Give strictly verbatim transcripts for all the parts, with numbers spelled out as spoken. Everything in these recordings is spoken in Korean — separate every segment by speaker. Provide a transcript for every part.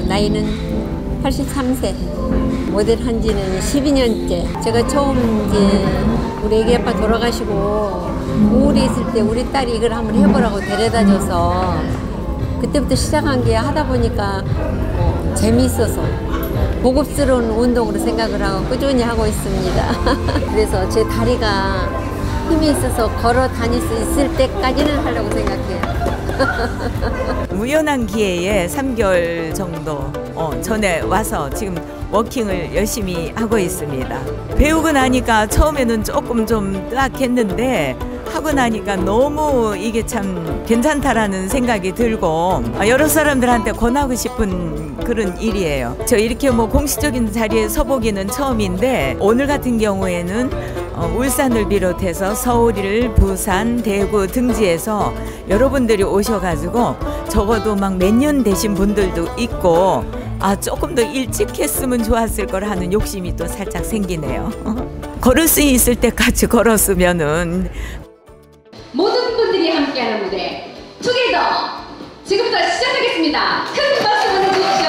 Speaker 1: 나이는 팔십삼 세. 모델 한 지는 십이 년째. 제가 처음 이제 우리 애기 아빠 돌아가시고 우울해 있을 때 우리 딸이 이걸 한번 해보라고 데려다줘서 그때부터 시작한 게 하다 보니까 어, 재미있어서 고급스러운 운동으로 생각을 하고 꾸준히 하고 있습니다. 그래서 제 다리가 힘이 있어서 걸어 다닐 수 있을 때까지는 하려고 생각해요.
Speaker 2: 우연한 기회에 삼 개월 정도 어, 전에 와서 지금 워킹을 열심히 하고 있습니다. 배우고 나니까 처음에는 조금 좀 뜨악했는데 하고 나니까 너무 이게 참 괜찮다라는 생각이 들고 여러 사람들한테 권하고 싶은 그런 일이에요. 저 이렇게 뭐 공식적인 자리에 서보기는 처음인데 오늘 같은 경우에는 어, 울산을 비롯해서 서울, 부산, 대구 등지에서 여러분들이 오셔가지고 적어도 막 몇 년 되신 분들도 있고 아 조금 더 일찍 했으면 좋았을 걸 하는 욕심이 또 살짝 생기네요. 걸을 수 있을 때까지 걸었으면은
Speaker 3: 모든 분들이 함께하는 무대 투게더 지금부터 시작하겠습니다. 큰 박수 보내주십시오.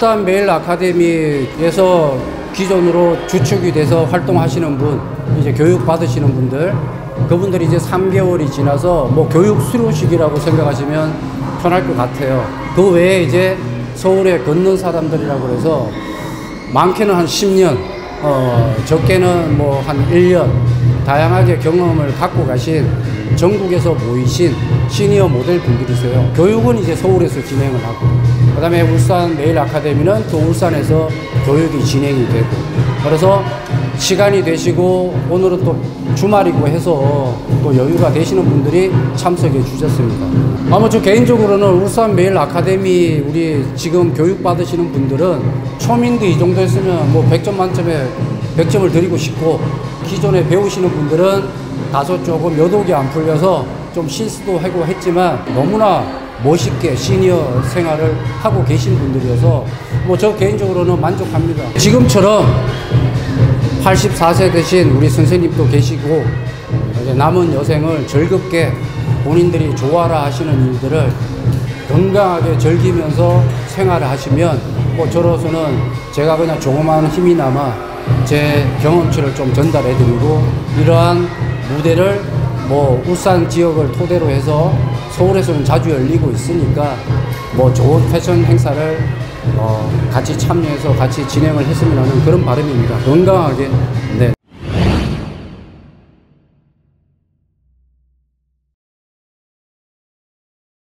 Speaker 4: 울산 메일 아카데미에서 기존으로 주축이 돼서 활동하시는 분, 이제 교육 받으시는 분들, 그분들이 이제 삼 개월이 지나서 뭐 교육 수료식이라고 생각하시면 편할 것 같아요. 그 외에 이제 서울에 걷는 사람들이라고 해서 많게는 한 십 년, 어, 적게는 뭐 한 일 년, 다양하게 경험을 갖고 가신 전국에서 모이신 시니어 모델 분들이세요. 교육은 이제 서울에서 진행을 하고, 그 다음에 울산 메일 아카데미는 또 울산에서 교육이 진행이 되고, 그래서 시간이 되시고 오늘은 또 주말이고 해서 또 여유가 되시는 분들이 참석해 주셨습니다. 아마 저 개인적으로는 울산 메일 아카데미 우리 지금 교육 받으시는 분들은 초민도 이 정도 했으면 뭐 백 점 만점에 백 점을 드리고 싶고, 기존에 배우시는 분들은 다소 조금 여독이 안 풀려서 좀 실수도 하고 했지만 너무나 멋있게 시니어 생활을 하고 계신 분들이어서 뭐 저 개인적으로는 만족합니다. 지금처럼 팔십사 세 되신 우리 선생님도 계시고 이제 남은 여생을 즐겁게 본인들이 좋아라 하시는 일들을 건강하게 즐기면서 생활을 하시면 뭐 저로서는 제가 그냥 조그마한 힘이나마 제 경험치를 좀 전달해 드리고, 이러한 무대를 뭐 울산 지역을 토대로 해서 서울에서는 자주 열리고 있으니까 뭐 좋은 패션 행사를 어 같이 참여해서 같이 진행을 했으면 하는 그런 바람입니다. 건강하게